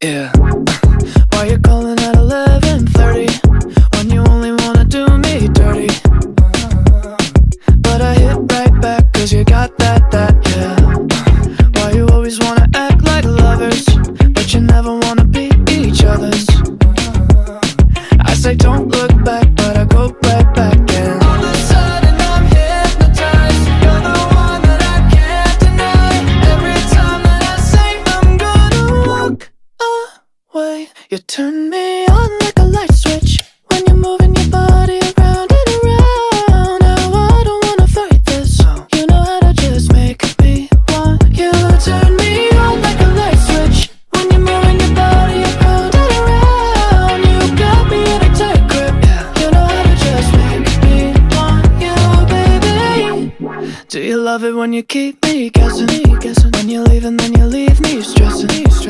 Yeah. Why you calling at 11:30 when you only wanna do me dirty? But I hit right back cause you got that, yeah. Why you always wanna act like lovers but you never wanna be each other's? I say don't look back but I go right back and all of a sudden I'm hypnotized. You're the one that I can't deny. Every time that I say I'm gonna walk away, you turn me on like a light switch when you're moving your body around and around. Now I don't wanna fight this. You know how to just make me want you. Turn me on like a light switch when you're moving your body around and around. You got me in a tight grip. You know how to just make me want you, baby. Do you love it when you keep me guessing? When you leave and then you leave me stressing.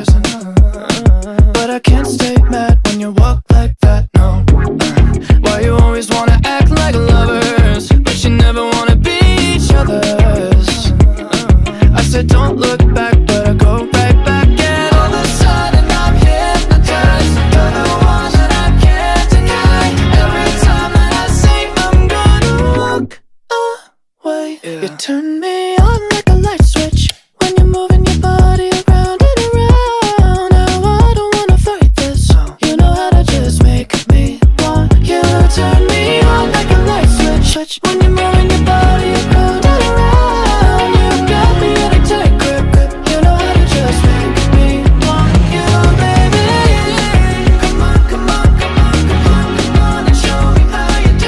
But I can't stay mad when you walk like that, no. Why you always wanna act like lovers but you never wanna be each other's? I said don't look back but I go right back and all of a sudden I'm hypnotized. You're the one that I can't deny. Every time that I say I'm gonna walk away, you turn me on like a light switch when you're moving your body around and around. Now I don't wanna fight this. You know how to just make me want you. Turn me on like a light switch when you're moving your body around and around. You got me in a tight grip. You know how to just make me want you, baby. Come on, come on, come on, come on, come on and show me how you do.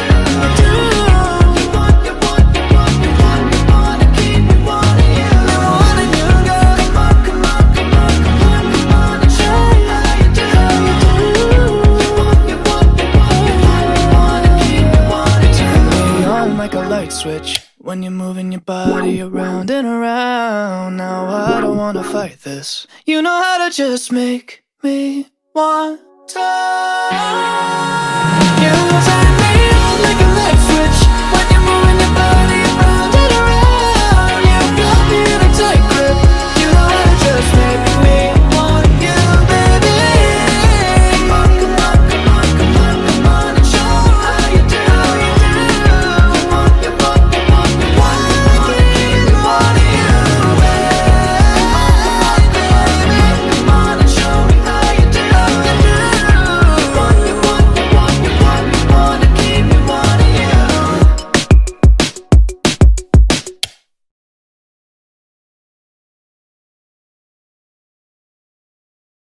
You want, you want, you want, you want, you want to keep me wanting you. Never wanting you, girl. Come on, come on, come on, come on, come on and show me how you do. You want, you want, you want, you want, you want to keep me wanting you. Turn me on like a light switch when you're moving your body around and around. Now I don't wanna fight this. You know how to just make me want to. You turn